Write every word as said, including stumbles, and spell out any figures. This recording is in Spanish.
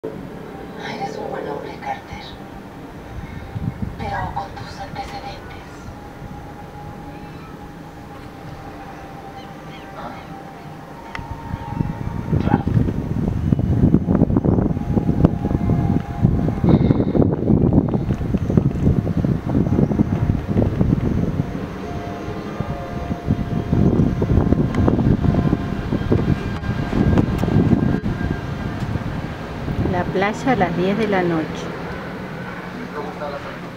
Eres un buen hombre, Carter. Pero con tus antecedentes. ¿Ah? Claro. La playa a las diez de la noche. ¿Cómo está la